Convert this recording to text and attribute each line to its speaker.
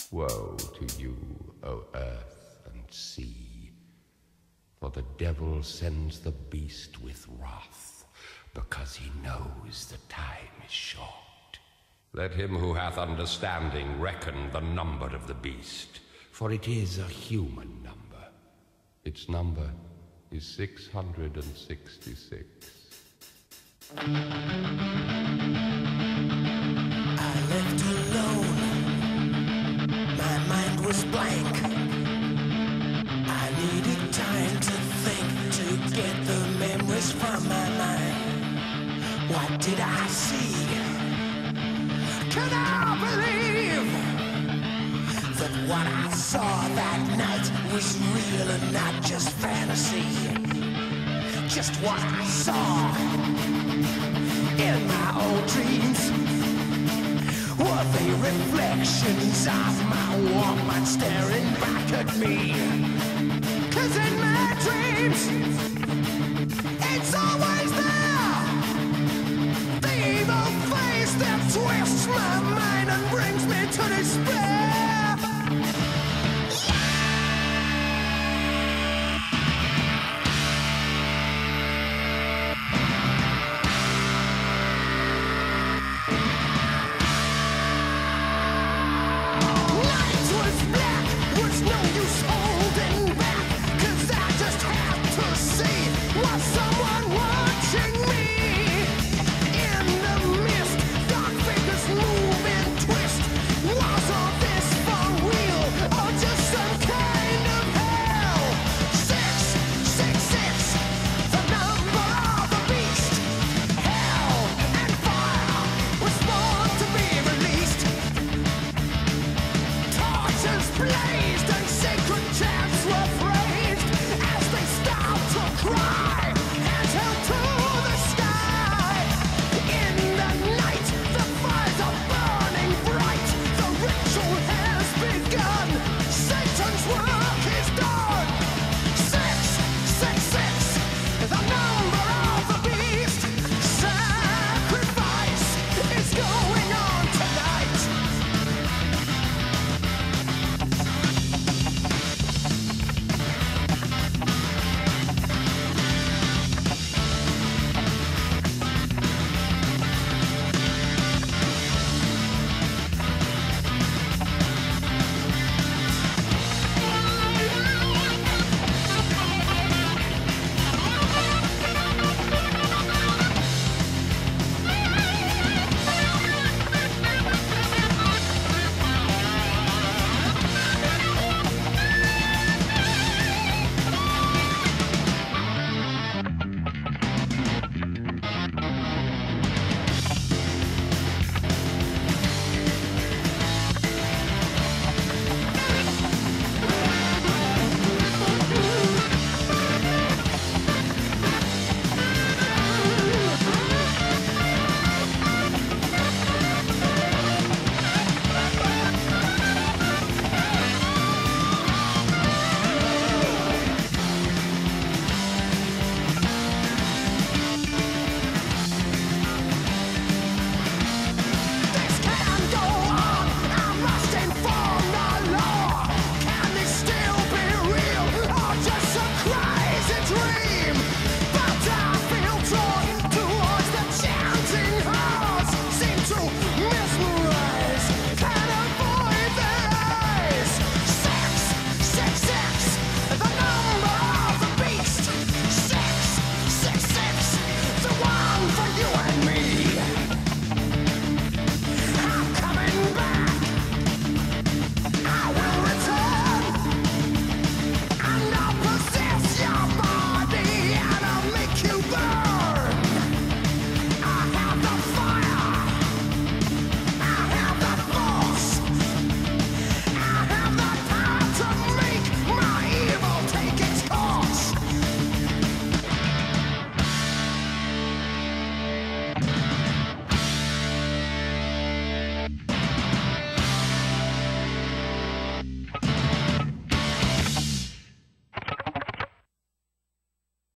Speaker 1: Woe to you, O earth and sea, for the devil sends the beast with wrath, because he knows the time is short. Let him who hath understanding reckon the number of the beast, for it is a human number. Its number is 666.
Speaker 2: I left alone. My mind was blank. I needed time to think, to get the memories from my mind. What did I see? Can I believe that what I saw that night was real and not just fantasy? Just what I saw in my old dreams, were they reflections of my Walkman staring back at me? 'Cause in my dreams, it's always there, the evil face that twists my mind and brings me to despair. Blazed and sacred.